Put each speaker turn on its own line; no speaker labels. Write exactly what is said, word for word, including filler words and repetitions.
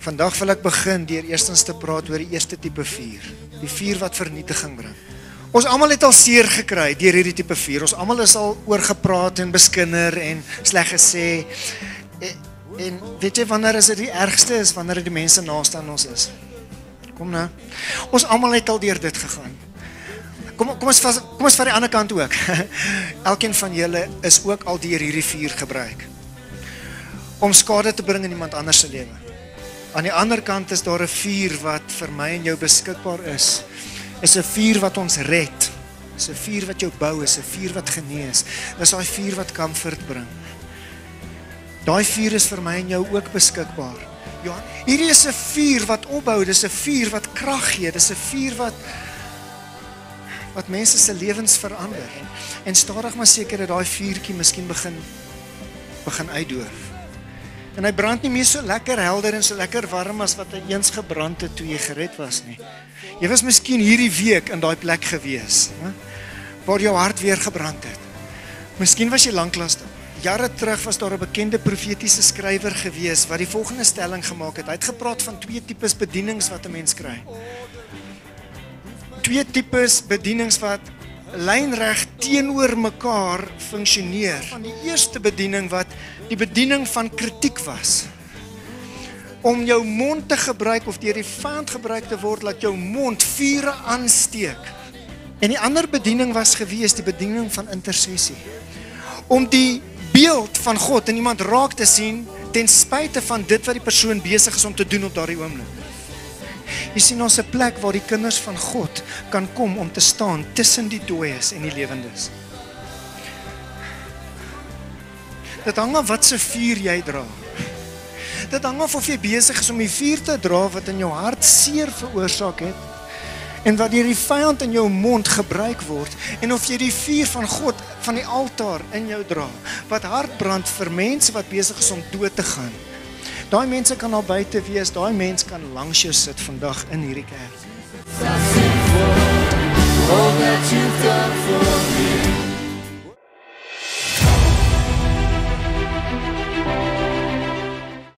Vandag wil ek begin deur eerstens te praat oor die eerste tipe vuur. Die vuur wat vernietiging bring. Ons almal het al seer gekry deur hierdie tipe vuur. Ons almal is al oorgepraat en beskinder en sleg gesê. En, en weet jy wanneer is dit die ergste is? Wanneer die mense naaste aan ons is. Kom nou. Ons almal het al deur dit gegaan. Kom, kom ons vas, kom ons van die ander kant ook. Elkeen van julle is ook al deur hierdie vuur gebruik. Om skade te bring in iemand anders se lewe. Aan die ander kant is daar 'n vuur wat vir my en jou beskikbaar is. Is 'n vuur wat ons red. Is 'n vuur wat jou bou, is 'n vuur wat genees. Dis daai vuur wat comfort bring. Daai vuur is vir my en jou ook beskikbaar. Ja, hierdie is 'n vuur wat opbou, dis 'n vuur wat krag gee, dis 'n vuur wat wat mense se lewens verander. En stadig maar seker dat daai vuurtjie miskien begin begin uitdoof. En hy brand nie meer so lekker helder en so lekker warm as wat hy eens gebrand het toe jy gered was nie. Jy was miskien hierdie week in daai plek gewees, hè, waar jou hart weer gebrand het. Miskien was jy lanklaas. Jare terug was daar 'n bekende profetiese skrywer gewees wat die volgende stelling gemaak het. Hy het gepraat van twee tipes bedienings wat 'n mens kry. Twee tipes bedienings wat lynreg teenoor mekaar funksioneer. Van die eerste bediening wat die bediening van kritiek was. Om jou mond te gebruik of deur die vyand gebruik te word, laat jou mond vure aansteek. En die ander bediening was gewees die bediening van intersessie. Om die beeld van God in iemand raak te sien ten spyte van dit wat die persoon besig is om te doen op daardie oomblik. Jy sien ons 'n plek waar die kinders van God kan kom om te staan tussen die dooies en die lewendes. Dit hang af wat se vuur jy dra. Dit hang af of jy besig is om die vuur te dra wat in jou hart seer veroorsaak het en wat deur die vyand in jou mond gebruik word, en of jy die vuur van God van die altaar in jou dra wat hart brand vir mense wat besig is om dood te gaan. Daai mense kan al buite wees, daai mens kan langs jou sit vandag in hierdie kerk.